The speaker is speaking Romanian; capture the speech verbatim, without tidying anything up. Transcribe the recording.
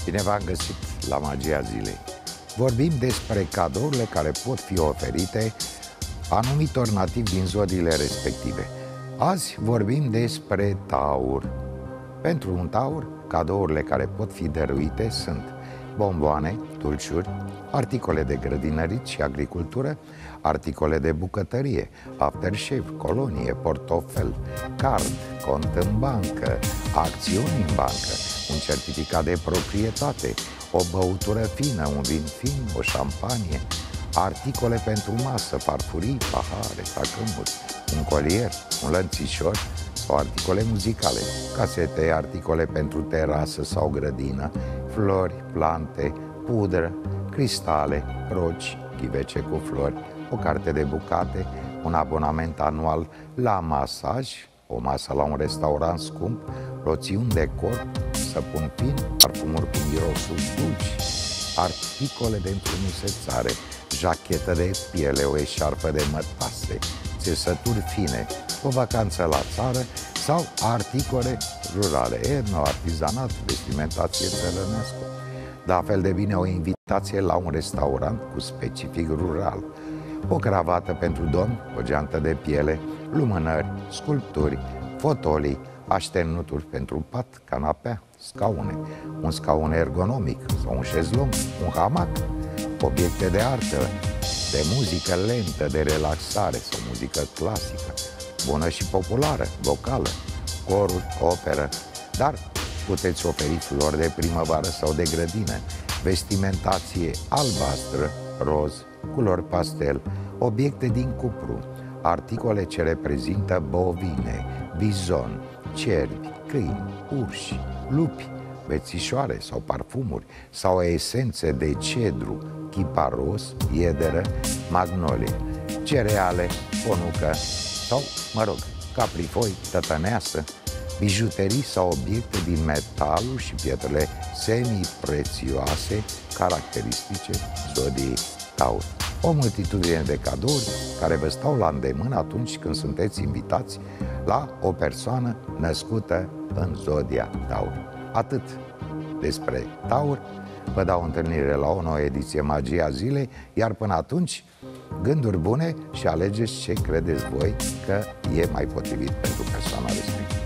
Bine v-am găsit la Magia Zilei. Vorbim despre cadourile care pot fi oferite anumitor nativi din zodiile respective. Azi vorbim despre Taur. Pentru un Taur, cadourile care pot fi dăruite sunt bomboane, dulciuri, articole de grădinărit și agricultură, articole de bucătărie, aftershave, colonie, portofel, card, cont în bancă, acțiuni în bancă, un certificat de proprietate, o băutură fină, un vin fin, o șampanie, articole pentru masă, farfurii, pahare, tacâmuri, un colier, un lănțișor sau articole muzicale, casete, articole pentru terasă sau grădină, flori, plante, pudră, cristale, roci, ghivece cu flori, o carte de bucate, un abonament anual la masaj, o masă la un restaurant scump, loțiuni de corp, săpun fin, parfumuri cu mirosuri dulci, articole de înfrumusețare, jachetă de piele, o eșarfă de mătase, țesături fine, o vacanță la țară sau articole rurale, etno-artizanat, vestimentație țărănească. La fel de bine o invitație la un restaurant cu specific rural, o cravată pentru domn, o geantă de piele, lumânări, sculpturi, fotolii, așternuturi pentru pat, canapea, scaune, un scaun ergonomic sau un șezlong, un hamac, obiecte de artă, de muzică lentă, de relaxare sau muzică clasică, bună și populară, vocală, coruri, operă, dar puteți oferi flori de primăvară sau de grădină, vestimentație albastră, roz, culori pastel, obiecte din cupru, articole ce reprezintă bovine, bizon, cervi, câini, urși, lupi, bețișoare sau parfumuri sau esențe de cedru, chiparos, iederă, magnolie, cereale, ponucă sau, mă rog, caprifoi, tătăneasă, bijuterii sau obiecte din metalul și pietrele semi-prețioase caracteristice zodiei Taur. O multitudine de cadouri care vă stau la îndemână atunci când sunteți invitați la o persoană născută în zodia Taur. Atât despre Taur. Vă dau întâlnire la o nouă ediție Magia Zilei, iar până atunci, gânduri bune și alegeți ce credeți voi că e mai potrivit pentru persoana respectivă.